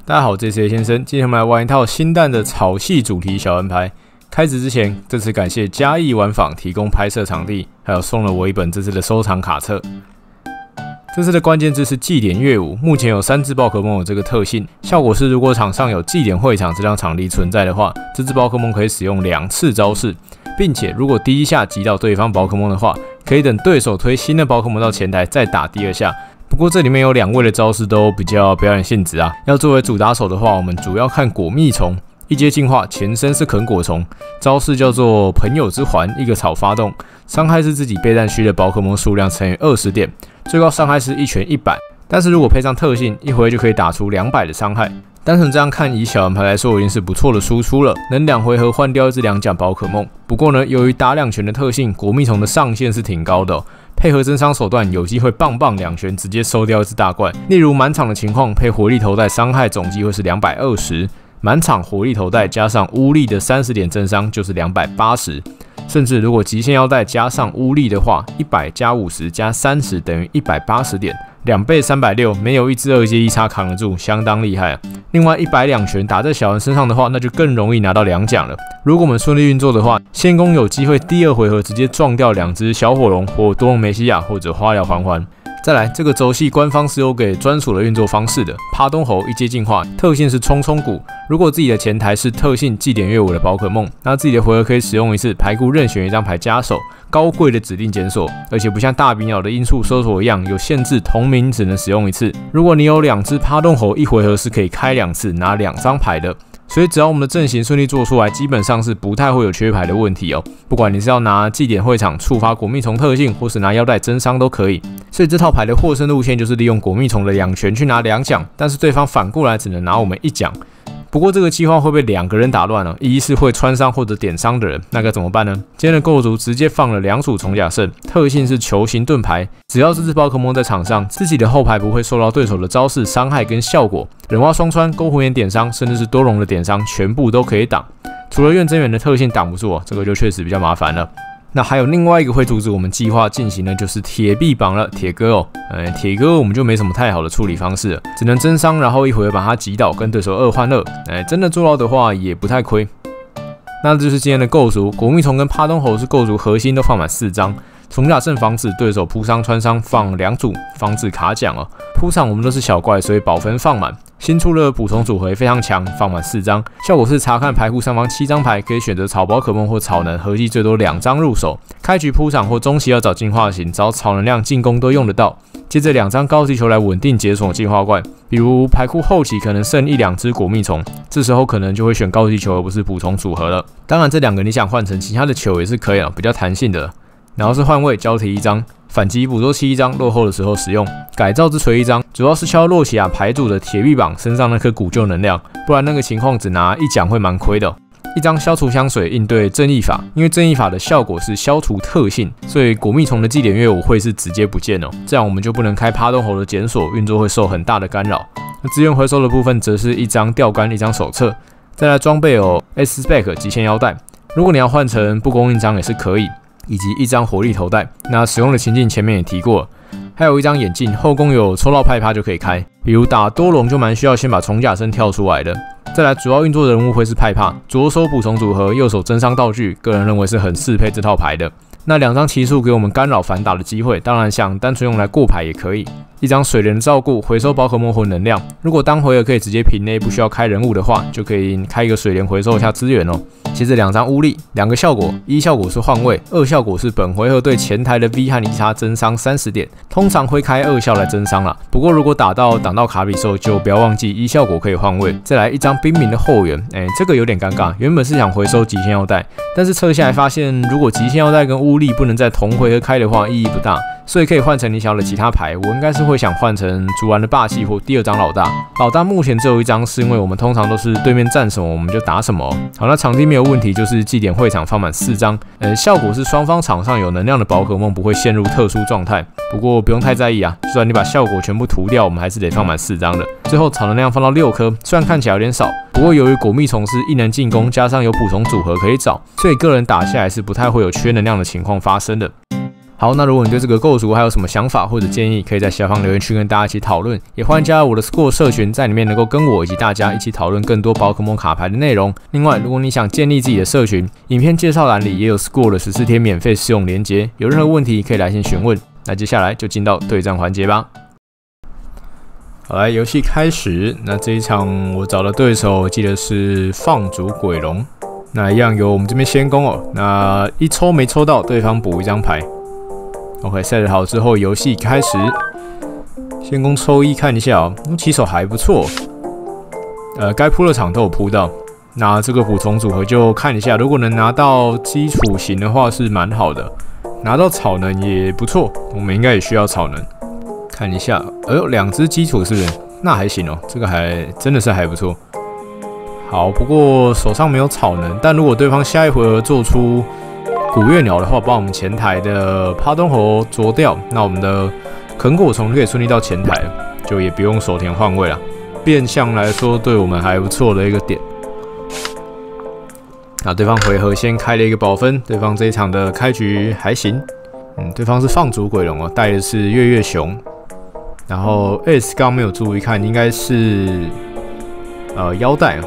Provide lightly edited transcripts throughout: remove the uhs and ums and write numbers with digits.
大家好，这是 A 先生。今天我们来玩一套新蛋的草系主题小人牌。开始之前，这次感谢嘉义玩坊提供拍摄场地，还有送了我一本这次的收藏卡册。这次的关键字是祭典乐舞，目前有3只宝可梦有这个特性，效果是如果场上有祭典会场这张场地存在的话，这只宝可梦可以使用2次招式，并且如果第一下击倒对方宝可梦的话，可以等对手推新的宝可梦到前台再打第2下。不过这里面有2位的招式都比较表演性质啊，要作为主打手的话，我们主要看果蜜虫。一阶进化，前身是啃果虫，招式叫做朋友之环，一个草发动，伤害是自己备战区的宝可梦数量乘以20点，最高伤害是1拳100，但是如果配上特性，一回就可以打出200的伤害。单纯这样看，以小人牌来说，已经是不错的输出了，能2回合换掉一只2奖宝可梦。不过呢，由于打2拳的特性，果蜜虫的上限是挺高的哦。配合增伤手段，有机会棒棒2拳直接收掉一只大怪。例如满场的情况，配火力头带伤害总计会是220，满场火力头带加上乌力的30点增伤就是280，甚至如果极限腰带加上乌力的话，100加50加30等于180点，2倍360，没有一只2阶1叉扛得住，相当厉害啊！另外100拳打在小人身上的话，那就更容易拿到2奖了。如果我们顺利运作的话，仙宫有机会第2回合直接撞掉2只小火龙或多隆梅西亚或者花疗环环。再来，这个轴系官方是有给专属的运作方式的。趴东猴一阶进化，特性是冲冲骨。如果自己的前台是特性祭典乐舞的宝可梦，那自己的回合可以使用一次牌库任选一张牌加手，高贵的指定检索，而且不像大鼻鸟的音速搜索一样有限制，同名只能使用1次。如果你有2只趴东猴，一回合是可以开2次，拿2张牌的。所以只要我们的阵型顺利做出来，基本上是不太会有缺牌的问题哦。不管你是要拿祭典会场触发果蜜虫特性，或是拿腰带增伤都可以。所以这套牌的获胜路线就是利用果蜜虫的2拳去拿2奖，但是对方反过来只能拿我们1奖。不过这个计划会被2个人打乱了，一是会穿伤或者点伤的人，那该怎么办呢？今天的构筑直接放了2组重甲圣，特性是球形盾牌，只要这只宝可梦在场上，自己的后排不会受到对手的招式伤害跟效果，忍蛙双穿、勾魂眼点伤，甚至是多龙的点伤，全部都可以挡。除了怨真源的特性挡不住，这个就确实比较麻烦了。那还有另外一个会阻止我们计划进行的，就是铁臂膀了，铁哥哦。铁哥我们就没什么太好的处理方式了，只能增伤，然后一回合把他击倒，跟对手2换2。真的做到的话也不太亏。那这就是今天的构筑，果蜜虫跟趴东猴是构筑核心都放满4张。重甲圣防止对手扑伤穿伤放2组，防止卡奖哦。扑场我们都是小怪，所以保分放满。新出了补充组合也非常强，放满4张。效果是查看牌库上方7张牌，可以选择草宝可梦或草能，合计最多2张入手。开局扑场或中期要找进化型，找草能量进攻都用得到。接着2张高级球来稳定解锁进化怪，比如牌库后期可能剩1-2只果蜜虫，这时候可能就会选高级球而不是补充组合了。当然这2个你想换成其他的球也是可以比较弹性的。然后是换位交替1张，反击捕捉器1张，落后的时候使用。改造之锤1张，主要是敲洛奇亚牌组的铁臂膀身上那颗古旧能量，不然那个情况只拿1奖会蛮亏的。1张消除香水应对正义法，因为正义法的效果是消除特性，所以果蜜虫的祭典乐舞会是直接不见哦，这样我们就不能开趴东猴的检索，运作会受很大的干扰。那资源回收的部分则是1张钓竿1张手册，再来装备有 S Spec 极限腰带，如果你要换成不供应章也是可以。以及1张火力头带，那使用的情境前面也提过了，还有1张眼镜，后宫有抽到派趴就可以开，比如打多龙就蛮需要先把重甲圣跳出来的。再来主要运作的人物会是派趴，左手补充组合，右手增伤道具，个人认为是很适配这套牌的。那2张奇数给我们干扰反打的机会，当然想单纯用来过牌也可以。1张水莲的照顾，回收宝可梦或能量，如果当回合可以直接平内不需要开人物的话，就可以开一个水莲回收一下资源哦。接着2张乌力，2个效果，1效果是换位，2效果是本回合对前台的 V 和1叉增伤30点，通常会开2效来增伤啦。不过如果挡到卡比兽，就不要忘记1效果可以换位。再来1张冰明的后援，这个有点尴尬，原本是想回收极限腰带，但是测下来发现，如果极限腰带跟乌力不能在同回合开的话，意义不大，所以可以换成你想要的其他牌。我应该是会想换成竹丸的霸气或第2张老大。老大目前只有1张，是因为我们通常都是对面站什么我们就打什么。好，那场地没有问题，就是祭典会场放满4张，效果是双方场上有能量的宝可梦不会陷入特殊状态。不过不用太在意啊，就算你把效果全部涂掉，我们还是得放满4张的。最后草能量放到6颗，虽然看起来有点少，不过由于果蜜虫是一能进攻，加上有补充组合可以找，所以个人打下来是不太会有缺能量的情况发生的。 好，那如果你对这个构筑还有什么想法或者建议，可以在下方留言区跟大家一起讨论，也欢迎加入我的 Score 社群，在里面能够跟我以及大家一起讨论更多宝可梦卡牌的内容。另外，如果你想建立自己的社群，影片介绍栏里也有 Score 的14天免费试用连结，有任何问题可以来信询问。那接下来就进到对战环节吧。好，来，游戏开始。那这一场我找的对手记得是放逐鬼龙，那一样由我们这边先攻哦。那一抽没抽到，对方补一张牌。OK， set 好之后，游戏开始。先攻抽一，看一下哦，起手还不错。该铺的场都有铺到。那这个补充组合就看一下，如果能拿到基础型的话是蛮好的，拿到草能也不错，我们应该也需要草能。看一下，哎呦，2只基础是不是？那还行哦，这个还真的是还不错。好，不过手上没有草能，但如果对方下一回合做出古月鸟的话，把我们前台的帕东猴啄掉，那我们的啃果虫就可以顺利到前台了，就也不用手田换位了。变相来说，对我们还不错的一个点。那对方回合先开了一个保分，对方这一场的开局还行。对方是放逐鬼龙哦，带的是月月熊。然后 S 刚没有注意看，应该是腰带哦。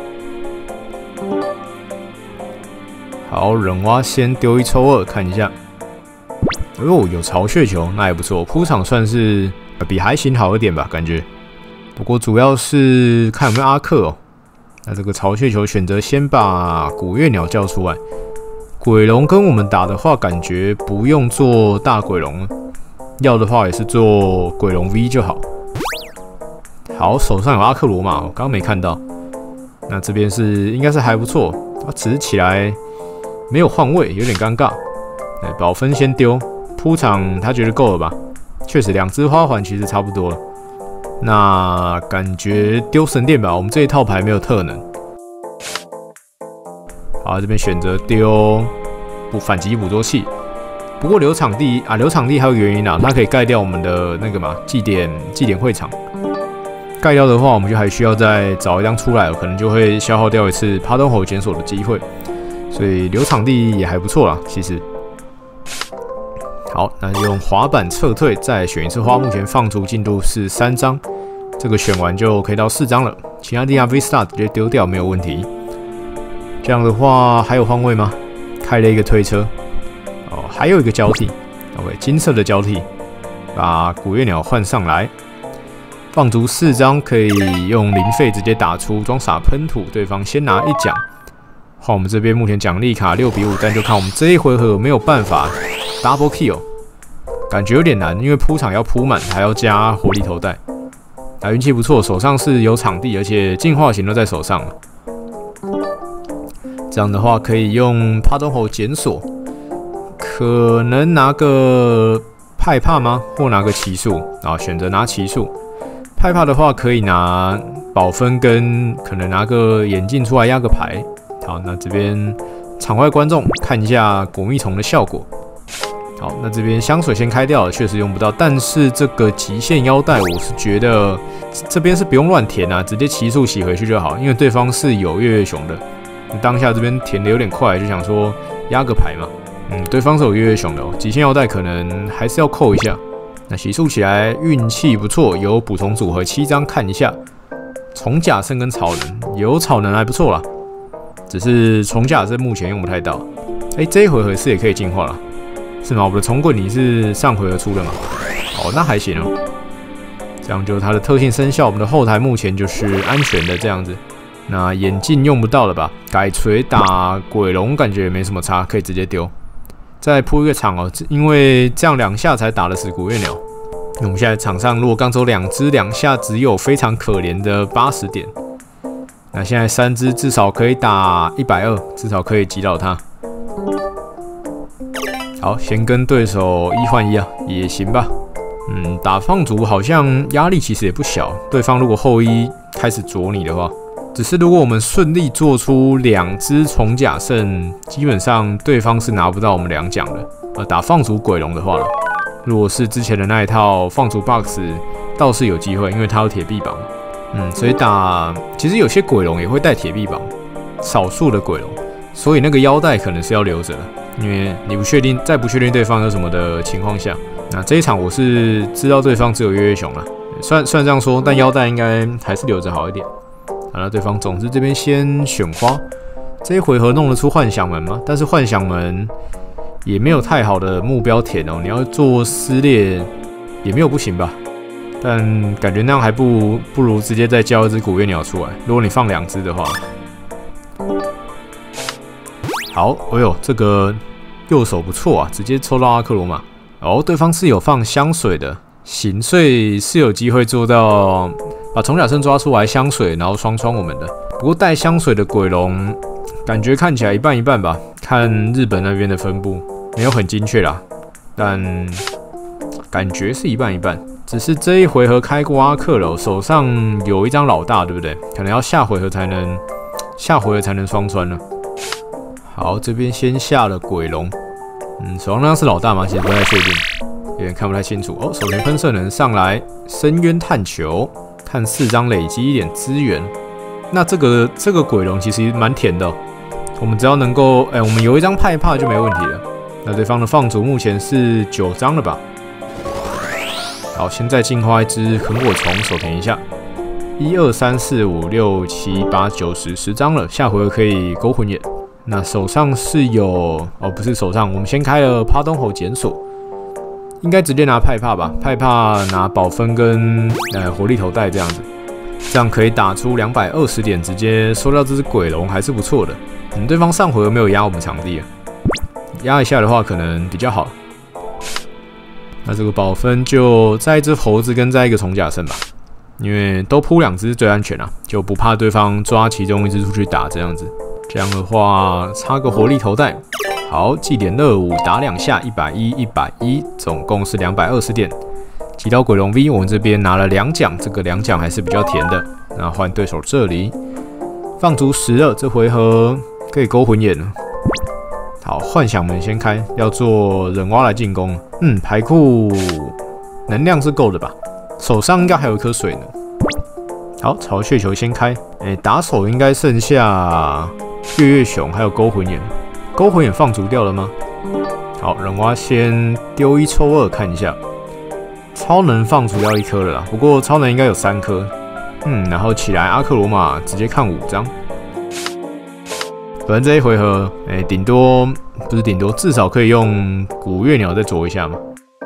好，忍蛙先丢一抽2，看一下。哎呦，有巢穴球，那也不错。铺场算是比还行好一点吧，感觉。不过主要是看有没有阿克哦。那这个巢穴球选择先把古月鸟叫出来。鬼龙跟我们打的话，感觉不用做大鬼龙了，要的话也是做鬼龙 V 就好。好，手上有阿克罗马，我刚刚没看到。那这边是应该是还不错，只是起来没有换位，有点尴尬。保分先丢，铺场他觉得够了吧？确实，2只花环其实差不多了。那感觉丢神殿吧，我们这一套牌没有特能。好，这边选择丢反击捕捉器。不过留场地啊，留场地还有原因啊，它可以盖掉我们的那个嘛祭典会场。盖掉的话，我们就还需要再找一张出来，可能就会消耗掉一次帕东猴检索的机会。所以留场地也还不错啦，其实。好，那用滑板撤退，再选一次花。目前放逐进度是3张，这个选完就可以到4张了。其他地方 V Star 直接丢掉没有问题。这样的话还有换位吗？开了一个推车，哦，还有一个交替。OK， 金色的交替，把古月鸟换上来。放逐4张，可以用零费直接打出装傻喷土，对方先拿1奖。好，我们这边目前奖励卡6比5，但就看我们这一回合有没有办法 double kill， 感觉有点难，因为铺场要铺满，还要加活力头带。运气不错，手上是有场地，而且进化型都在手上了。这样的话可以用帕东猴检索，可能拿个派帕吗？或拿个奇术，然后选择拿奇术。派帕的话可以拿保分跟可能拿个眼镜出来压个牌。好，那这边场外观众看一下果蜜虫的效果。好，那这边香水先开掉了，确实用不到。但是这个极限腰带，我是觉得这边是不用乱填啊，直接奇数洗回去就好，因为对方是有月月熊的。当下这边填的有点快，就想说压个牌嘛。对方是有月月熊的哦，极限腰带可能还是要扣一下。那洗漱起来运气不错，有补充组合7张，看一下。虫甲圣跟草能，有草能还不错啦。只是虫甲是目前用不太到。这一回合是也可以进化了，是吗？我的虫棍你是上回合出的吗？哦，那还行哦。这样就是它的特性生效，我们的后台目前就是安全的这样子。那眼镜用不到了吧？改锤打鬼龙感觉也没什么差，可以直接丢。再铺一个场哦，因为这样2下才打得死古月鸟。我们现在场上如果刚走2只，2下只有非常可怜的80点。那现在3只至少可以打120，至少可以击倒他。好，先跟对手1换1啊，也行吧。打放逐好像压力其实也不小，对方如果后1开始啄你的话。只是如果我们顺利做出2只虫甲圣，基本上对方是拿不到我们2奖的。打放逐鬼龙的话，如果是之前的那一套放逐 box， 倒是有机会，因为它有铁臂膀。所以其实有些鬼龙也会带铁臂膀，少数的鬼龙，所以那个腰带可能是要留着的。 因为你不确定，在不确定对方有什么的情况下，那这一场我是知道对方只有月月熊了，虽然这样说，但腰带应该还是留着好一点。好，那对方种子这边先选花，这一回合弄得出幻想门吗？但是幻想门也没有太好的目标填哦，你要做撕裂也没有不行吧？但感觉那样还不如直接再叫一只古月鸟出来。如果你放2只的话，好，哎呦，这个右手不错啊，直接抽到阿克罗马。哦，对方是有放香水的，行，所以是有机会做到把虫甲圣抓出来香水，然后双创我们的。不过带香水的鬼龙，感觉看起来一半一半吧。看日本那边的分布，没有很精确啦，但感觉是一半一半。只是这一回合开过阿克了，手上有一张老大，对不对？可能要下回合才能双穿了。好，这边先下了鬼龙，手上那是老大吗？其实不太确定，有点看不太清楚。哦，手前喷射能上来，深渊探球，看4张累积一点资源。那这个鬼龙其实蛮甜的哦，我们只要能够，我们有一张派帕就没问题了。那对方的放逐目前是9张了吧？好，现在进化一只横火虫，手填一下。1、2、3、4、5、6、7、8、9、10张了，下回合可以勾魂眼。那手上是有不是手上，我们先开了趴东猴检索，应该直接拿派帕吧？派帕拿宝分跟活力头带这样子，这样可以打出220点，直接收掉这只鬼龙还是不错的。对方上回合没有压我们场地啊，压一下的话可能比较好。那这个宝分就再一只猴子跟再一个虫甲圣吧，因为都扑2只最安全啊，就不怕对方抓其中一只出去打这样子。这样的话，插个活力头带，好，祭点25打2下，110、110，总共是220点。击到鬼龙 V， 我们这边拿了2奖，这个2奖还是比较甜的。那换对手这里，放逐12，这回合可以勾魂眼了。好，幻想门先开，要做忍蛙来进攻。牌库能量是够的吧？手上应该还有一颗水呢。好，巢穴球先开，打手应该剩下月月熊还有勾魂眼，勾魂眼放逐掉了吗？好，忍蛙先丢1抽2看一下，超能放逐要1颗了啦，不过超能应该有3颗，然后起来阿克罗马直接看5张，反正这一回合，顶多不是顶多，至少可以用古月鸟再啄一下嘛。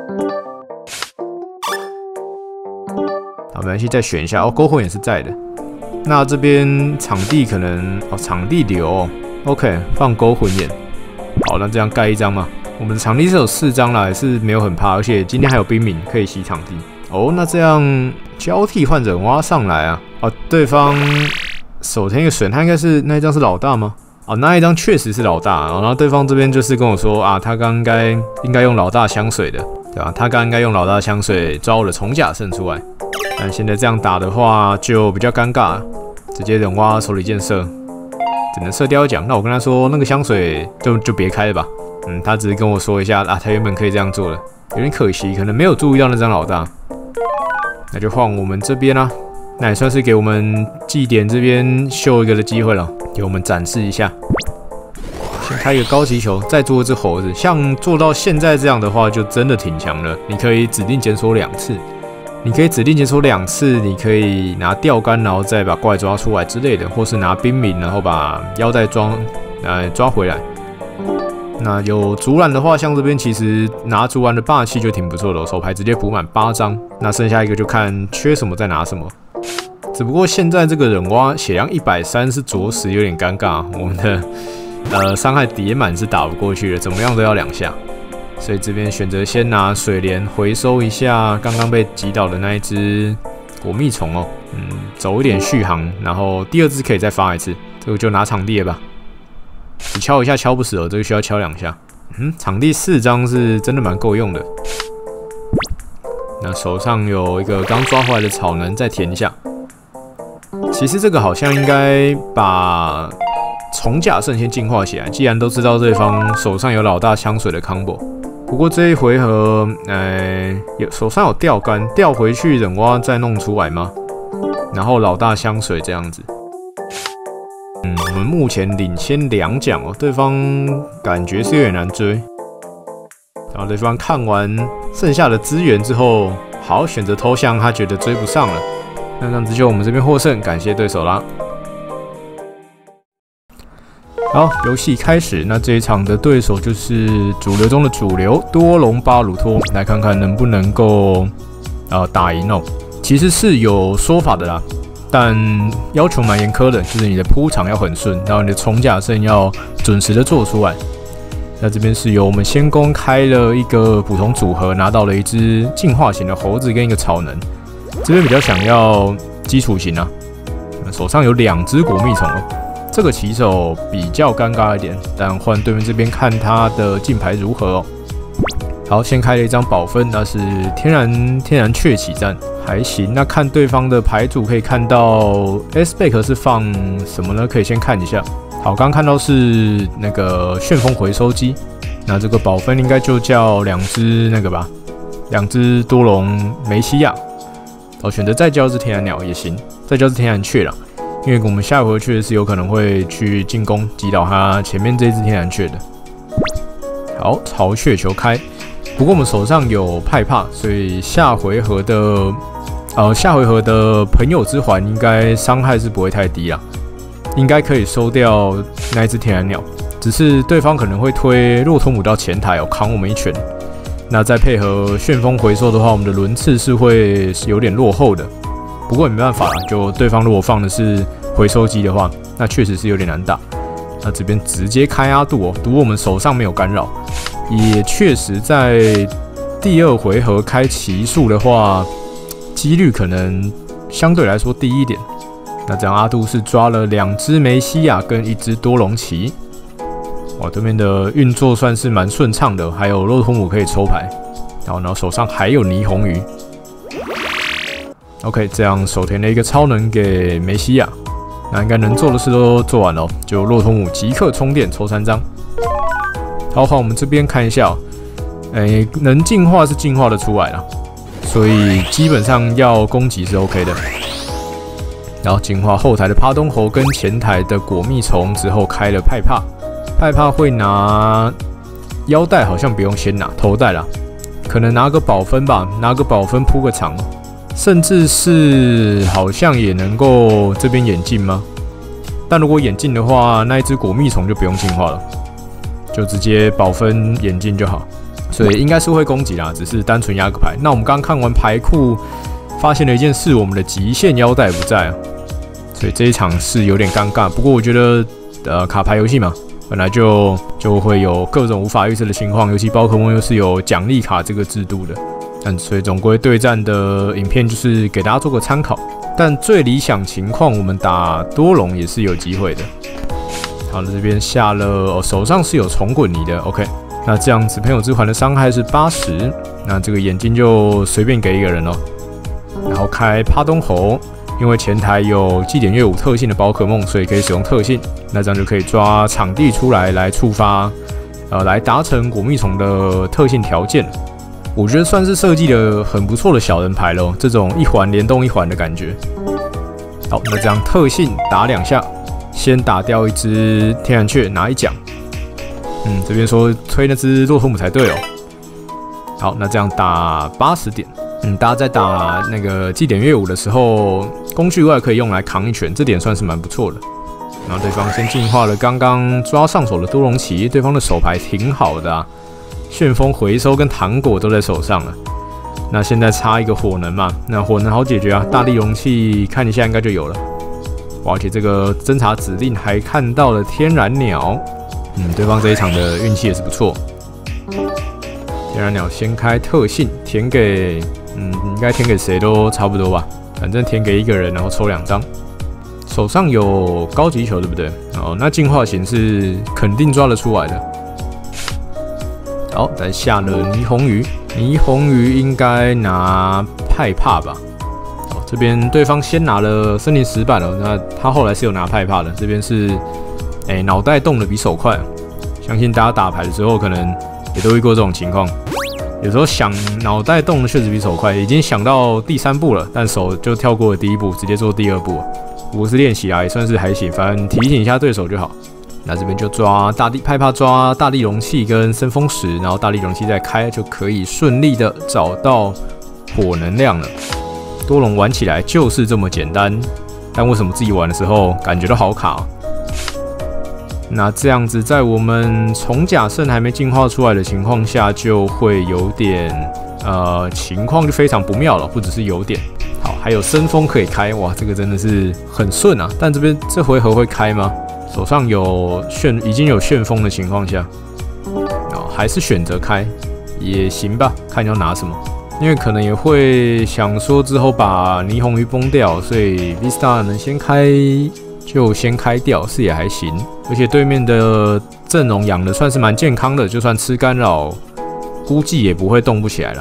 好，没关系，再选一下勾魂也是在的。那这边场地可能场地流，OK， 放勾魂眼。好，那这样盖1张嘛。我们的场地是有4张啦，也是没有很怕，而且今天还有冰敏可以洗场地。那这样交替换忍蛙上来啊。对方手填一个水，他应该是那一张是老大吗？那一张确实是老大，然后对方这边就是跟我说啊，他刚应该用老大香水的，对吧？他刚应该用老大香水抓我的虫甲圣出来。但现在这样打的话就比较尴尬，直接忍蛙手里箭射，只能射掉1奖。那我跟他说那个香水就别开了吧。他只是跟我说一下啊，他原本可以这样做的，有点可惜，可能没有注意到那张老大。那就换我们这边啦，那也算是给我们祭典这边秀一个的机会了，给我们展示一下。先开一个高级球，再做一只猴子。像做到现在这样的话，就真的挺强了。你可以指定检索2次。你可以指定解锁2次，你可以拿钓竿，然后再把怪抓出来之类的，或是拿冰敏，然后把腰带抓回来。那有竹篮的话，像这边其实拿竹篮的霸气就挺不错的，手牌直接补满8张。那剩下一个就看缺什么再拿什么。只不过现在这个忍蛙血量130是着实有点尴尬，我们的伤害叠满是打不过去的，怎么样都要2下。所以这边选择先拿水莲回收一下刚刚被击倒的那一只果蜜虫哦，走一点续航，然后第2只可以再发1次，这个就拿场地了吧。你敲一下敲不死哦，这个需要敲2下。场地4张是真的蛮够用的。那手上有一个刚抓回来的草能，再填一下。其实这个好像应该把虫甲圣先进化起来，既然都知道对方手上有老大香水的 combo。不过这一回合，手上有钓竿，钓回去忍蛙再弄出来吗？然后老大香水这样子， 我们目前领先2奖哦，对方感觉是有点难追。然后对方看完剩下的资源之后，好选择投降，他觉得追不上了。那这样子就我们这边获胜，感谢对手啦。好，游戏开始。那这一场的对手就是主流中的主流多隆巴鲁托，来看看能不能够打赢哦。其实是有说法的啦，但要求蛮严苛的，就是你的铺场要很顺，然后你的冲甲阵要准时的做出来。那这边是由我们先攻开了一个普通组合，拿到了一只进化型的猴子跟一个草能。这边比较想要基础型啊，手上有2只果蜜虫哦。这个起手比较尴尬一点，但换对面这边看他的进牌如何哦。好，先开了一张宝分，那是天然雀起战，还行。那看对方的牌组可以看到 S-Spec 是放什么呢？可以先看一下。好，刚看到是那个旋风回收机，那这个宝分应该就叫2只那个吧，2只多隆梅西亚。哦，选择再交只天然鸟也行，再交只天然雀啦。因为我们下回确实是有可能会去进攻击倒他前面这只天然雀的。好，巢穴球开，不过我们手上有派帕，所以下回合的朋友之环应该伤害是不会太低啦，应该可以收掉那一只天然鸟。只是对方可能会推骆驼母到前台扛我们一拳。那再配合旋风回收的话，我们的轮次是会有点落后的。不过也没办法啦，就对方如果放的是回收机的话，那确实是有点难打。那这边直接开阿杜哦，赌我们手上没有干扰，也确实在第2回合开奇数的话，几率可能相对来说低一点。那这样阿杜是抓了2只梅西亚跟1只多隆奇，哇，对面的运作算是蛮顺畅的，还有骆驼母可以抽牌，然后手上还有霓虹鱼。OK， 这样手填了一个超能给梅西亚，那应该能做的事都做完了，就骆驼母即刻充电抽3张。好，换我们这边看一下能进化是进化的出来了，所以基本上要攻击是 OK 的。然后进化后台的趴东猴跟前台的果蜜虫之后开了派帕，派帕会拿腰带，好像不用先拿头带啦，可能拿个宝分吧，拿个宝分铺个场。甚至是好像也能够这边演进吗？但如果演进的话，那一只果蜜虫就不用进化了，就直接保分演进就好。所以应该是会攻击啦，只是单纯压个牌。那我们刚看完牌库，发现了一件事，我们的极限腰带不在啊，所以这一场是有点尴尬。不过我觉得卡牌游戏嘛，本来就会有各种无法预测的情况，尤其宝可梦又是有奖励卡这个制度的。所以总归对战的影片就是给大家做个参考，但最理想情况我们打多隆也是有机会的。好了，这边下了手上是有重滚泥的 ，OK， 那这样子朋友之环的伤害是80，那这个眼睛就随便给一个人哦。然后开趴东猴，因为前台有祭典乐舞特性的宝可梦，所以可以使用特性，那这样就可以抓场地出来触发，来达成果蜜虫的特性条件。我觉得算是设计的很不错的小人牌咯，这种一环联动一环的感觉。好，那这样特性打2下，先打掉1只天然雀拿1奖。这边说推那只骆驼母才对哦。好，那这样打80点。大家在打那个祭典乐舞的时候，工具外可以用来扛一拳，这点算是蛮不错的。然后对方先进化了刚刚抓上手的多隆奇，对方的手牌挺好的啊。旋风回收跟糖果都在手上了，那现在差一个火能嘛，那火能好解决啊，大地容器看一下应该就有了。哇，而且这个侦查指令还看到了天然鸟，对方这一场的运气也是不错。天然鸟先开特性，填给应该填给谁都差不多吧，反正填给一个人，然后抽2张。手上有高级球对不对？那进化型是肯定抓得出来的。好，再下了霓虹鱼，霓虹鱼应该拿派帕吧。这边对方先拿了森林石板了，那他后来是有拿派帕的。这边是，脑袋动得比手快。相信大家打牌的时候可能也都遇过这种情况，有时候想脑袋动的确实比手快，已经想到第3步了，但手就跳过了第1步，直接做第2步。 不过是练习啊，也算是还行，反正提醒一下对手就好。那这边就抓害怕抓大地容器跟生风石，然后大地容器再开，就可以顺利的找到火能量了。多龙玩起来就是这么简单，但为什么自己玩的时候感觉都好卡啊？那这样子，在我们虫甲圣还没进化出来的情况下，就会有点情况就非常不妙了，不只是有点。好，还有生风可以开，哇，这个真的是很顺啊！但这回合会开吗？手上已经有旋风的情况下，还是选择开也行吧，看要拿什么。因为可能也会想说之后把霓虹鱼崩掉，所以 Vista 能先开就先开掉，是也还行。而且对面的阵容养的算是蛮健康的，就算吃干扰，估计也不会动不起来了。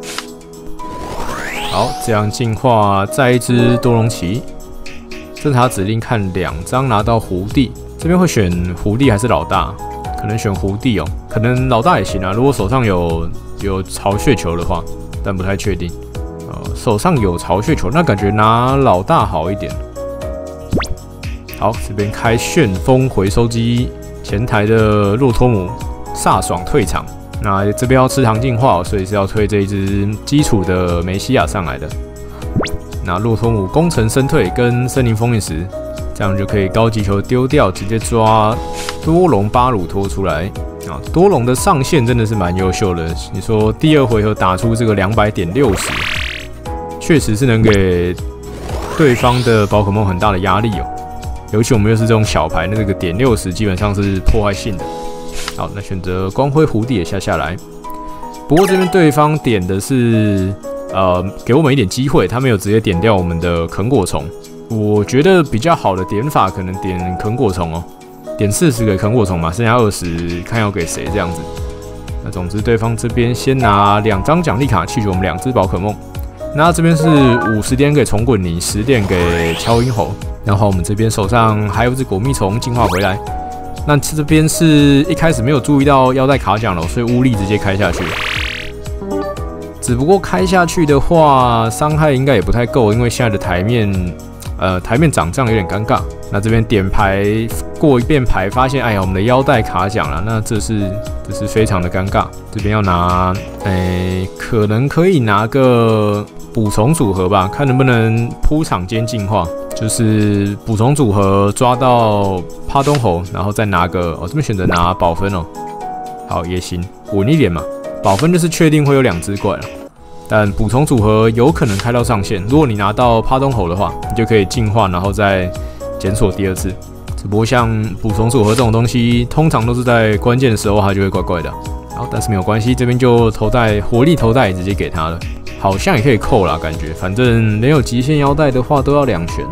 好，这样进化再一只多龙旗。侦查指令看2张拿到狐狸，这边会选狐狸还是老大？可能选狐狸哦，可能老大也行啊。如果手上有巢穴球的话，但不太确定。手上有巢穴球，那感觉拿老大好一点。好，这边开旋风回收机，前台的洛托姆飒爽退场。那这边要吃糖进化，所以是要推这一只基础的梅西亚上来的。那洛托姆攻城深退跟森林封印石，这样就可以高级球丢掉，直接抓多龙巴鲁托出来。多龙的上限真的是蛮优秀的。你说第2回合打出这个200.60，确实是能给对方的宝可梦很大的压力哦。尤其我们又是这种小牌，那这个点60基本上是破坏性的。好，那选择光辉蝴蝶也下来。不过这边对方点的是给我们一点机会，他没有直接点掉我们的啃果虫。我觉得比较好的点法可能点啃果虫哦，点40给啃果虫嘛，剩下20看要给谁这样子。那总之对方这边先拿2张奖励卡弃取我们2只宝可梦。那这边是50点给虫滚泥，10点给敲鹰猴，然后我们这边手上还有只果蜜虫进化回来。那这边是一开始没有注意到腰带卡奖了，所以乌力直接开下去。只不过开下去的话，伤害应该也不太够，因为现在的台面长这样有点尴尬。那这边点牌过一遍牌，发现哎呀，我们的腰带卡奖了，那这是非常的尴尬。这边要拿，可能可以拿个捕虫组合吧，看能不能铺场间进化，就是捕虫组合抓到帕东猴，然后再拿个这边选择拿保分哦，好也行，稳一点嘛。保分就是确定会有2只怪了，但捕虫组合有可能开到上限。如果你拿到帕东猴的话，你就可以进化，然后再检索第2次。只不过像捕虫组合这种东西，通常都是在关键的时候它就会怪怪的。好，但是没有关系，这边就活力头带直接给他了，好像也可以扣啦，感觉反正没有极限腰带的话都要2选。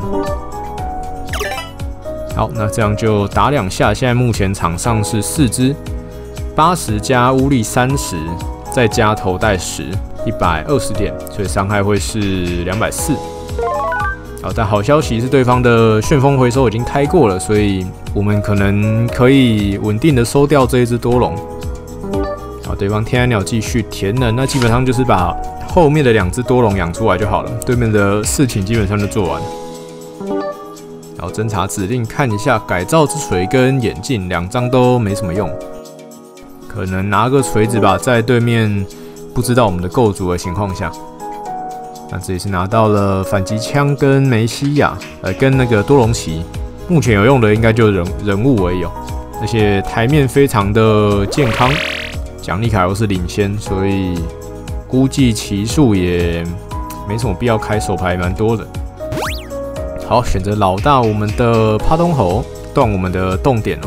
好，那这样就打2下，现在目前场上是4只。80加乌力30，再加头带10，120点，所以伤害会是240。好，但好消息是对方的旋风回收已经开过了，所以我们可能可以稳定的收掉这一只多龙。好，对方天然鸟继续填能，那基本上就是把后面的2只多龙养出来就好了，对面的事情基本上就做完了。然后侦查指令看一下，改造之锤跟眼镜2张都没什么用。可能拿个锤子吧，在对面不知道我们的构筑的情况下，那这里是拿到了反击枪跟梅西亚，跟那个多龙旗。目前有用的应该就人物而已哦，而且台面非常的健康，奖励卡又是领先，所以估计骑数也没什么必要开，手牌蛮多的。好，选择老大我们的帕东猴，断我们的动点哦。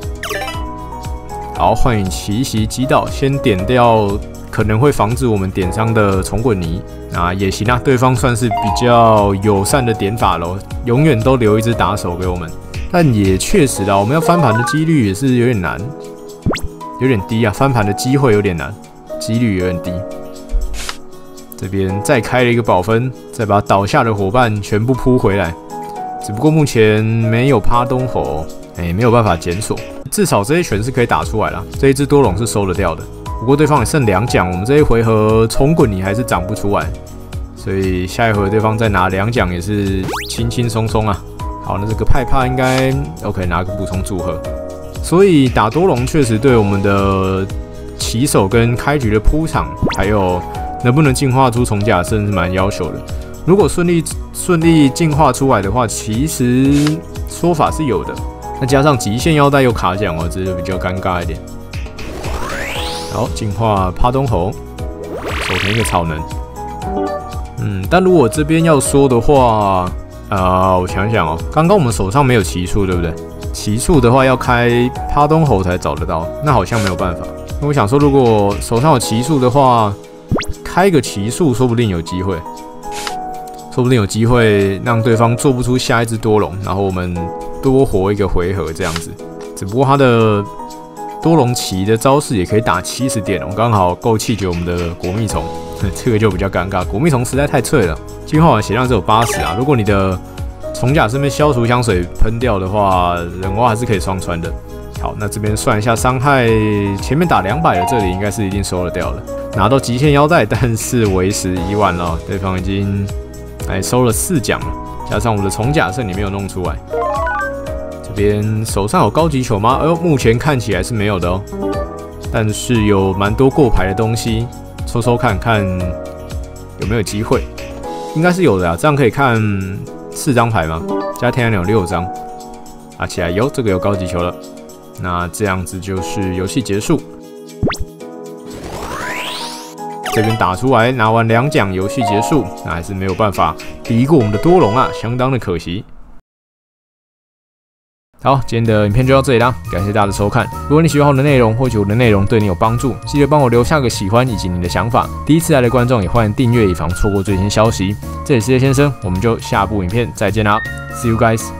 好，幻影奇袭击倒，先点掉可能会防止我们点伤的虫滚泥，那也行啊。对方算是比较友善的点法咯，永远都留一只打手给我们。但也确实啦，我们要翻盘的几率也是有点难，有点低啊。翻盘的机会有点难，几率有点低。这边再开了一个保分，再把倒下的伙伴全部扑回来。只不过目前没有趴东猴，没有办法检索。至少这一拳是可以打出来啦，这一只多龙是收得掉的。不过对方也剩2奖，我们这一回合虫滚你还是长不出来，所以下一回对方再拿2奖也是轻轻松松啊。 好，那这个派帕应该 OK， 拿个补充组合。所以打多龙确实对我们的起手跟开局的铺场，还有能不能进化出重甲圣是蛮要求的。如果顺利进化出来的话，其实说法是有的。那加上极限腰带又卡奖哦，这就比较尴尬一点。好，进化趴东猴，手填一个草能。但如果这边要说的话，我想想哦，刚刚我们手上没有奇数，对不对？奇数的话要开趴东猴才找得到，那好像没有办法。那我想说，如果手上有奇数的话，开个奇数说不定有机会，让对方做不出下一只多龙，然后我们多活一个回合这样子。只不过他的多龙旗的招式也可以打70点哦，刚好够气绝我们的国蜜虫，这个就比较尴尬。国蜜虫实在太脆了，进化完血量只有80啊。如果你的重甲身边消除香水喷掉的话，人蛙还是可以双穿的。好，那这边算一下伤害，前面打200的，这里应该是一定收得掉了。拿到极限腰带，但是为时已晚了，对方已经收了4奖了，加上我的重甲圣你没有弄出来。这边手上有高级球吗？目前看起来是没有的哦，但是有蛮多过牌的东西，抽看看有没有机会，应该是有的啊，这样可以看4张牌吗？加天然鸟6张，起来有这个有高级球了，那这样子就是游戏结束。这边打出来拿完2奖，游戏结束，那还是没有办法敌过我们的多龙啊，相当的可惜。好，今天的影片就到这里啦，感谢大家的收看。如果你喜欢我的内容，或者我的内容对你有帮助，记得帮我留下个喜欢以及你的想法。第一次来的观众也欢迎订阅，以防错过最新消息。这里是叶先生，我们就下部影片再见啦 ，See you guys。